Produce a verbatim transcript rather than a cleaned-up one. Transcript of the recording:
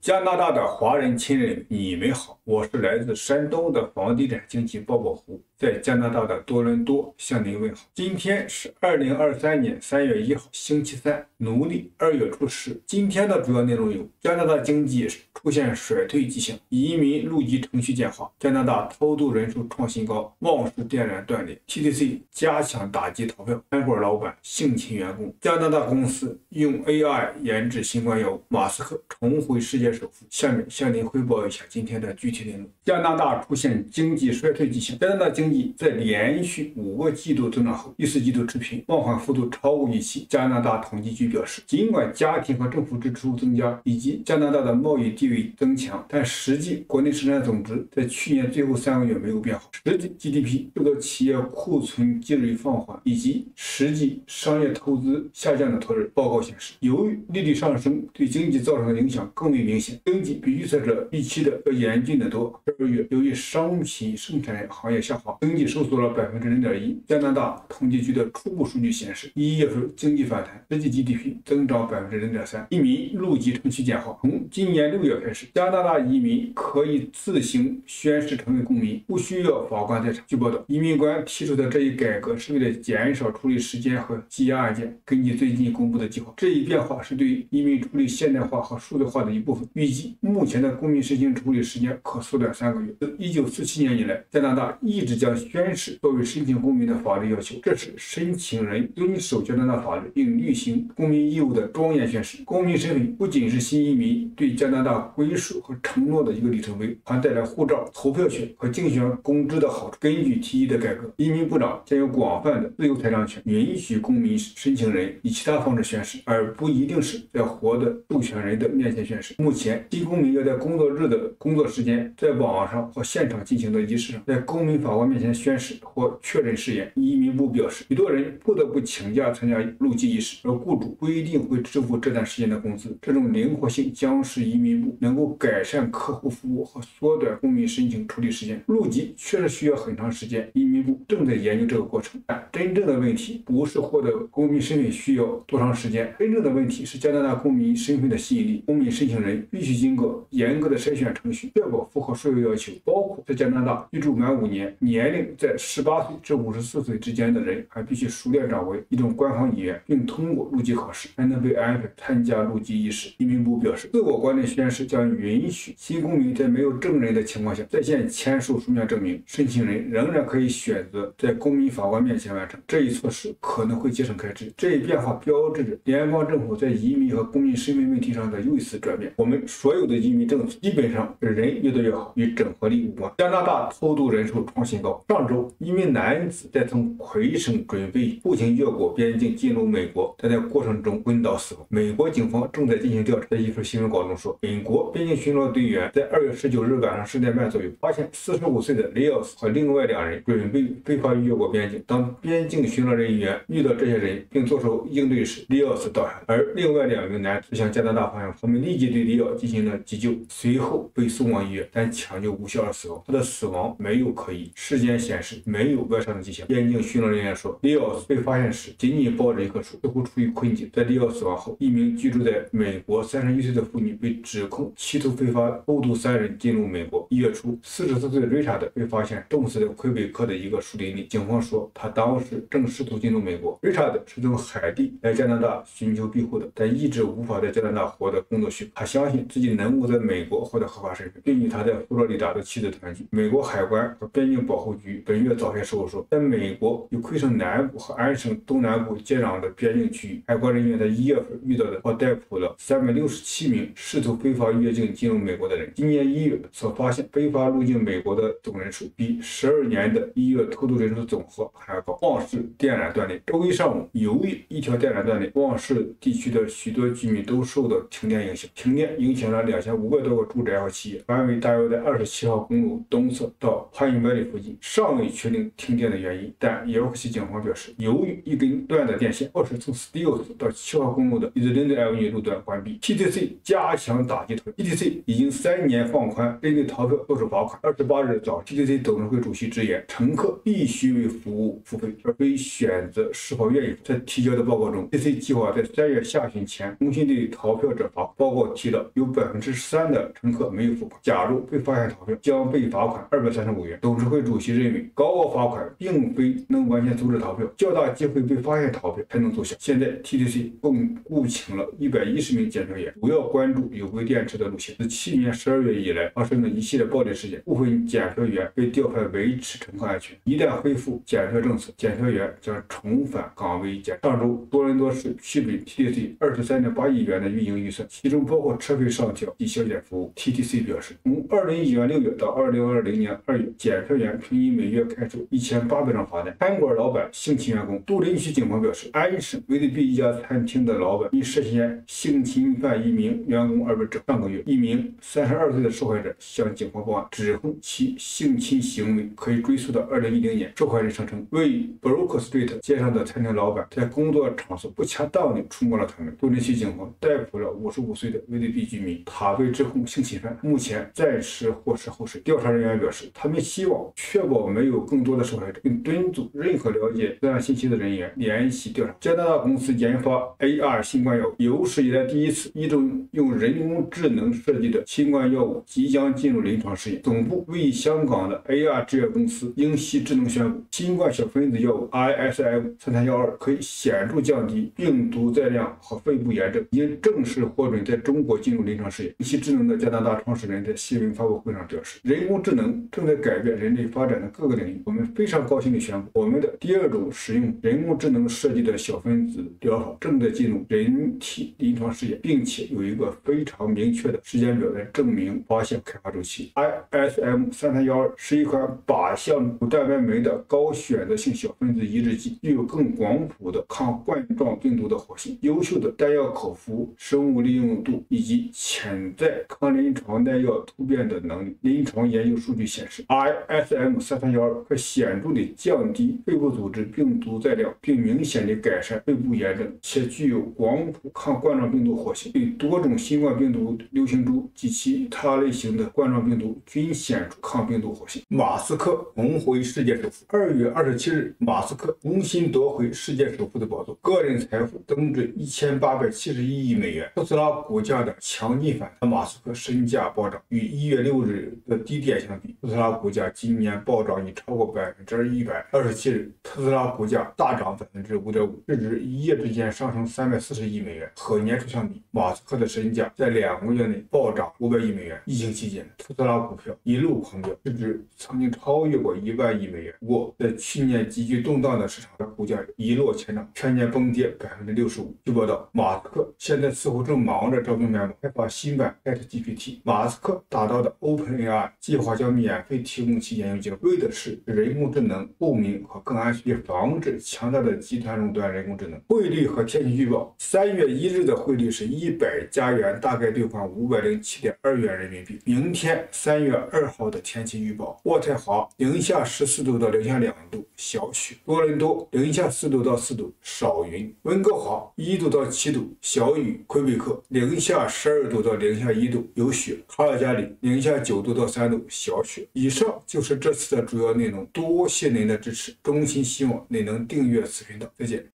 加拿大的华人亲人，你们好，我是来自山东的房地产经纪鲍宝湖，在加拿大的多伦多向您问好。今天是二零二三年三月一号，星期三，农历二月初十。今天的主要内容有：加拿大经济出现衰退迹象，移民入籍程序简化，加拿大偷渡人数创新高，旺市电缆断裂 ，T T C 加强打击逃票，餐馆老板性侵员工，加拿大公司用 A I 研制新冠药物，马斯克重回世界首富。下面向您汇报一下今天的具体内容。加拿大出现经济衰退迹象，加拿大经济在连续五个季度增长后，第四季度持平，放缓幅度超过预期。加拿大统计局表示，尽管家庭和政府支出增加以及加拿大的贸易地位增强，但实际国内生产总值在去年最后三个月没有变好。实际 G D P 受到企业库存积累放缓以及实际商业投资下降的拖累。报告显示，由于利率上升对经济造成的影响更为明显，经济比预测者预期的要严峻得多。二月，由于商品生产行业下滑，经济收缩了百分之零点一。加拿大统计局的初步数据显示，一月份经济反弹，实际 G D P 增长百分之零点三。移民入籍程序简化，从今年六月开始，加拿大移民可以自行宣誓成为公民，不需要法官在场。据报道，移民官提出的这一改革是为了减少处理时间和积压案件。根据最近公布的计划，这一变化是对移民处理现代化和数字化的一部分。预计目前的公民申请处理时间可缩短三个月。自一九四七年以来，加拿大一直将宣誓作为申请公民的法律要求，这是申请人遵守加拿大法律并履行公民义务的庄严宣誓。公民身份不仅是新移民对加拿大归属和承诺的一个里程碑，还带来护照、投票权和竞选公职的好处。根据提议的改革，移民部长将有广泛的自由裁量权，允许公民申请人以其他方式宣誓，而不一定是在活的授权人的面前宣誓。目前，新公民要在工作日的工作时间，在网上或现场进行的仪式上，在公民法官面前宣誓或确认誓言。移民部表示，许多人不得不请假参加入籍仪式，而雇主不一定会支付这段时间的工资。这种灵活性将使移民部能够改善客户服务和缩短公民申请处理时间。入籍确实需要很长时间，移民部正在研究这个过程。但真正的问题不是获得公民身份需要多长时间，真正的问题是加拿大公民身份的吸引力。公民申请人必须经过严格的筛选程序，确保符合所有要求，包括在加拿大居住满五年，年龄在十八岁至五十四岁之间的人还必须熟练掌握一种官方语言，并通过入籍考试，才能被安排参加入籍仪式。移民部表示，自我管理宣誓将允许新公民在没有证人的情况下在线签署书面证明，申请人仍然可以选择在公民法官面前完成。这一措施可能会节省开支。这一变化标志着联邦政府在移民和公民身份问题上的又一次转变。我们所有的移民政策基本上人越多越好，与整合力无关。加拿大偷渡人数创新高。上周，一名男子在从魁省准备步行越过边境进入美国，但在过程中昏倒死亡。美国警方正在进行调查。在一份新闻稿中说，美国边境巡逻队员在二月十九日晚上十点半左右发现四十五岁的雷奥斯和另外两人准备非法越过边境。当边境巡逻人员遇到这些人并做出应对时，雷奥斯倒下，而另外两名男子向加拿大方向。他们立即对雷奥进行了急救，随后被送往医院，但抢救无效而死亡。他的死亡没有可疑，尸检显示没有外伤的迹象。边境巡逻人员说，雷奥斯被发现时紧紧抱着一棵树，似乎处于困境。在雷奥死亡后，一名居住在美国三十一岁的妇女被指控企图非法偷渡三人进入美国。一月初，四十四岁的瑞查德被发现冻死在魁北克的一个树林里。警方说，他当时正试图进入美国。瑞查德是从海地来加拿大寻求庇护的，但一直无法在加拿大获得工作许可。他相信自己能够在美国获得合法身份，并与他在佛罗里达的妻子团聚。美国海关和边境保护局本月早些时候说，在美国与魁省南部和安省东南部接壤的边境区域，海关人员在一月份遇到的或逮捕了三百六十七名试图非法越境进入美国的人。今年一月所发现非法入境美国的总人数比十二年的一月偷渡人数的总和还要高。旺市电缆断裂。周一上午，由于一条电缆断裂，旺市地区的许多居民都受到停电影响。停电影响了两千五百多个住宅和企业，范围大约在二十七号公路东侧到潘云百里附近。 近尚未确定停电的原因，但约克西警方表示，由于一根断的电线，或是从 Steeles 到七号公路的 Island Avenue 路段关闭 ，T T C 加强打击逃票。T T C 已经三年放宽针对逃票作出罚款。二十八日早 ，T T C 董事会主席直言，乘客必须为服务付费，而非选择是否愿意。在提交的报告中 ，T T C 计划在三月下旬前重新对逃票者罚款。报告提到，有百分之三的乘客没有付款，假如被发现逃票，将被罚款二百三十五元。董事会主席认为，高额罚款并非能完全阻止逃票，较大机会被发现逃票才能奏效。现在 T T C 共雇请了一百一十名检票员，主要关注有轨电池的路线。自去年十二月以来，发生了一系列暴力事件，部分检票员被调派维持乘客安全。一旦恢复检票政策，检票员将重返岗位检。上周，多伦多市批准 T T C 二十三点八亿元的运营预算，其中包括车费上调及消检服务。T T C 表示，从二零一九年六月到二零二零年二月，检票员平均每月开出一千八百张罚单。餐馆老板性侵员工，杜林区警方表示，安省威德比一家餐厅的老板因涉嫌性侵犯一名员工而被指。上个月，一名三十二岁的受害者向警方报案，指控其性侵行为可以追溯到二零一零年。受害人声称，为 Brook Street 街上的餐厅老板在工作场所不恰当地触摸了他们。杜林区警方逮捕了五十五岁的威德比居民，他被指控性侵犯，目前暂时获释候审。调查人员表示，他们希望确保没有更多的受害者，并敦促任何了解此案信息的人员联系调查。加拿大公司研发 A R 新冠药物，有史以来第一次，一种用人工智能设计的新冠药物即将进入临床试验。总部位于香港的 A R 制药公司英熙智能宣布，新冠小分子药物 I S M 三三一二可以显著降低病毒载量和肺部炎症，已经正式获准在中国进入临床试验。英熙智能的加拿大创始人在新闻发布会上表示，人工智能正在改变人类发展的各个领域。我们非常高兴地宣布，我们的第二种使用人工智能设计的小分子疗法正在进入人体临床试验，并且有一个非常明确的时间表来证明发现开发周期。I S M 三三一二是一款靶向蛋白酶的高选择性小分子抑制剂，具有更广谱的抗冠状病毒的活性、优秀的单药口服生物利用度以及潜在抗临床耐药突变的能力。临床研究数据显示 ，I S M 三三一二可显著地降低肺部组织病毒载量，并明显地改善肺部炎症，且具有广谱抗冠状病毒活性，对多种新冠病毒流行株及其他类型的冠状病毒均显出抗病毒活性。马斯克重回世界首富。二月二十七日，马斯克重新夺回世界首富的宝座，个人财富增至一千八百七十一亿美元。特斯拉股价的强劲反弹，马斯克身价暴涨。与一月六日的低点相比，特斯拉股价今年暴涨已超过百分之一百。二十七日，特斯拉股价大涨百分之五点五，市值一夜之间上升三百四十亿美元。和年初相比，马斯克的身价在两个月内暴涨五百亿美元。疫情期间，特斯拉股票一路狂飙，市值曾经超越过一万亿美元。不过，在去年极具动荡的市场上，股价一落千丈，全年崩跌百分之六十五。据报道，马斯克现在似乎正忙着招兵买马，开发新版 ChatGPT。马斯克打造的 OpenAI 计划将免费提供其研究结果，为的是人工智能透明和更安全，以防止强大的集团垄断人工智能。汇率和天气预报：三月一日的汇率是一百加元，大概兑换五百零七点二元人民币。明天三月二号的天气预报：渥太华零下十四度到零下两度，小雪；多伦多零下四度到四度，少云；温哥华一度到七度，小雨；魁北克零下十二度到零下一度，有雪；卡尔加里零下九度到三度，小雪。以上就是这次的主要内容，多谢您的支持，衷心希望你能订阅此频道。再见。